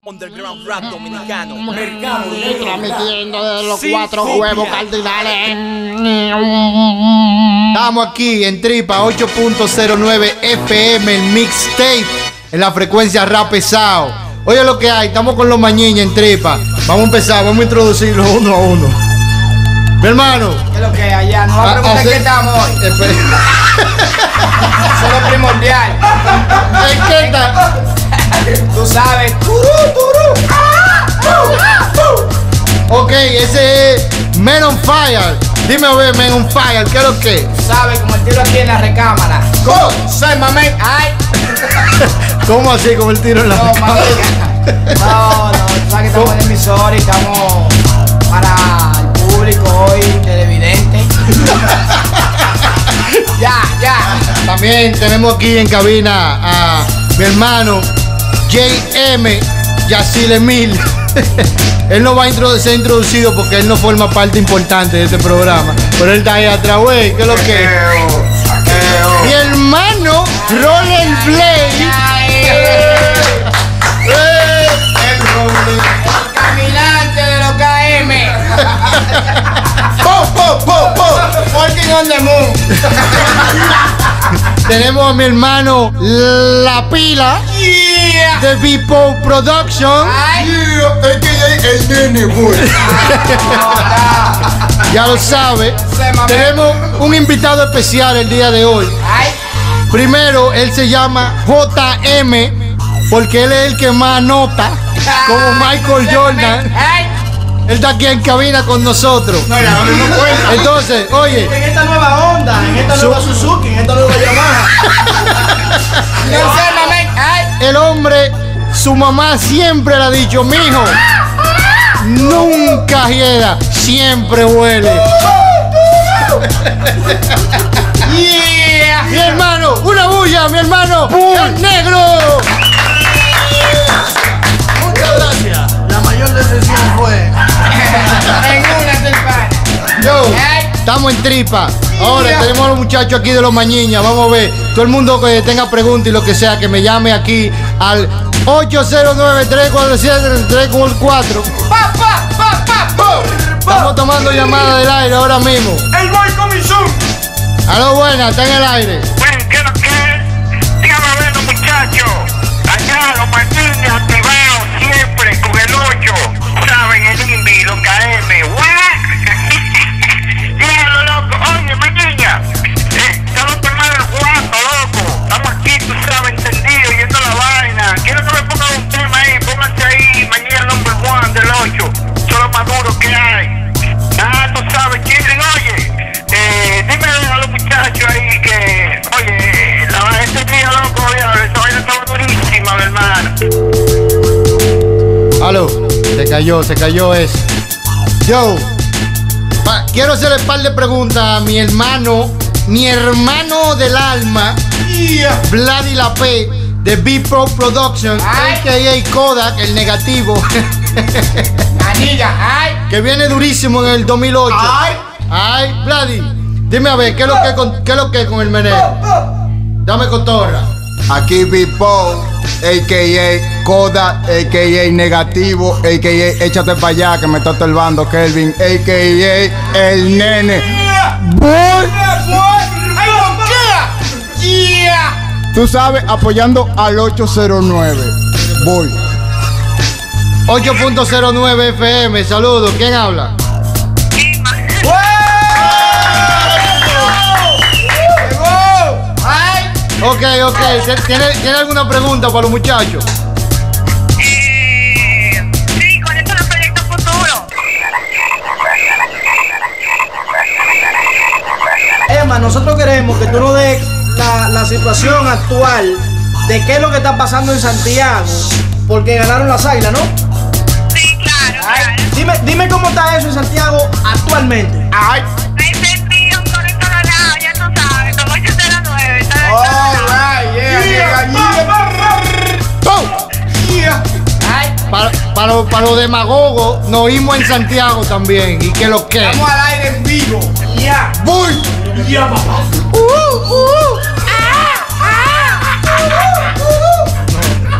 Underground rap dominicano. Mercado Negro. Transmitiendo de los Sin 4 copia. huevos cardinales. Estamos aquí en Tripa 8.09 FM, el mixtape, en la frecuencia rap pesado. Oye lo que hay, estamos con los mañiñas en Tripa. Vamos a empezar, vamos a introducirlos uno a uno. Mi hermano. ¿Qué es lo que hay allá? No va a preguntar qué estamos hoy. Eso es lo primordial. ¿En qué está? Tú sabes. Ok, ese es Men on Fire. Dime a ver, Men on Fire, ¿qué es lo que? Tú sabes, como el tiro aquí en la recámara. ¿Cómo? Soy mamén. Ay. ¿Cómo así, como el tiro en la No, mamén. No, tú sabes que estamos en emisora y estamos para el público hoy, televidente. Ya. También tenemos aquí en cabina a mi hermano JM Yacil Emil. Él no va a ser introducido porque él no forma parte importante de este programa. Pero él está ahí atrás, güey. ¿Qué es lo que? Mi hermano Rollerblade. El caminante de los KM. Walking on the moon. Tenemos a mi hermano La Pila de Bipo Production. Ay. El nene, boy. Ya lo sabe. Tenemos un invitado especial el día de hoy. Ay. Primero, él se llama JM porque él es el que más anota, como Michael Jordan. Ay. Él está aquí en cabina con nosotros. No, ya no cuenta. Entonces, oye, En esta nueva Honda, en esta nueva Suzuki, en esta nueva Yamaha. No sé, mamén. Ay. el hombre, su mamá siempre le ha dicho, mijo, nunca hieda, siempre huele. Yeah. Mi hermano, una bulla, mi hermano, el negro. Muchas gracias. La mayor decepción fue. En una semana. Yo, Ay. estamos en Tripa. Ahora tenemos a los muchachos aquí de los Mañiñas. Vamos a ver, todo el mundo que tenga preguntas y lo que sea, que me llame aquí al 809-347-344. Estamos tomando llamadas del aire ahora mismo. El boy comisión. Aló, buena, está en el aire. Bueno, ¿qué es lo que es? Dígame a ver, los muchachos. Allá, los Martínez activados siempre con el 8. ¿Saben? El Indy, los KM. ¿What? Dígalo, loco. Oye, mañana. Estamos tomando el guapo, loco. Estamos aquí, tú sabes, entendido, yendo la vaina. Quiero que me pongan un tema ahí. Pónganse ahí, mañana el number 1 del 8. Son los más duros que hay. Ah, tú sabes, Chile, oye. Dime a los muchachos ahí que, oye, este día loco, esa vaina estaba durísima, mi hermano. Aló, se cayó eso. Yo, quiero hacerle un par de preguntas a mi hermano del alma, Vladi La P, de B-Pro Production, Ay. a.k.a. Kodak, el negativo, Manilla. Ay. que viene durísimo en el 2008. Ay, Vladi, dime a ver, ¿qué es lo que es con el meneo? Dame cotorra. Aquí Bipo, a.k.a. Kodak, a.k.a. Negativo, a.k.a. Échate para allá que me está estorbando Kelvin, a.k.a. El Nene. Boy, Yeah. tú sabes, apoyando al 809. Voy. 8.09 FM, saludos, ¿quién habla? Ay. Ok, ¿tiene alguna pregunta para los muchachos? Sí, con esto los proyectos futuros. Emma, nosotros queremos que tú nos des la situación actual de qué es lo que está pasando en Santiago, porque ganaron las Águilas, ¿no? Sí, claro, Dime cómo está eso en Santiago actualmente. Ay. Me sentí un con el coronado, ya tú sabes, como 809, está de All right. Yeah. Ay. Para los demagogos, nos oímos en Santiago también. ¿Y qué lo que? Estamos al aire en vivo. Ya. ¡Voy! Ya, papá.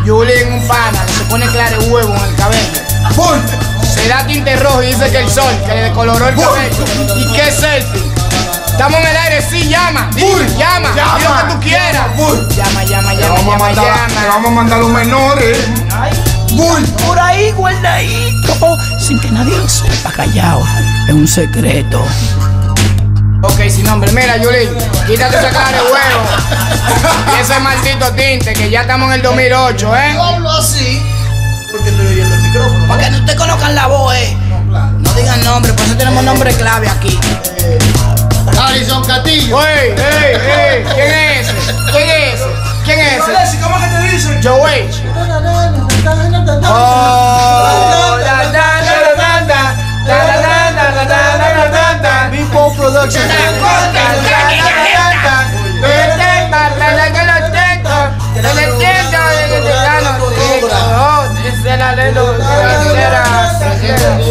Yulín, un pana, que se pone claro huevo en el cabello. Bull. Se da tinte rojo y dice que el sol, que le decoloró el cabello. ¿Y qué selfie? Estamos en el aire, sí, llama. Dime, llama, di lo que tú quieras. Bull. Llama. Le vamos a mandar los menores. Bull. Por ahí, guardadito, sin que nadie lo sepa, callado. Es un secreto. Ok, sin nombre. Mira, Yulín, quítate esa cara de huevo. Y ese maldito tinte, que ya estamos en el 2008, ¿eh? Yo hablo así porque estoy oyendo el micrófono. Para que no te colocan la voz, No digan nombre, por eso tenemos nombre clave aquí. Alison Castillo. ¡Ey! ¿Quién es ese? ¿Quién es ese? Alexi, ¿cómo es que te dicen? Joe H. People Production.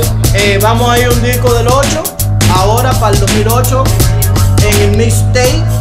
Vamos a ir un disco del 8, ahora para el 2008, en el mixtape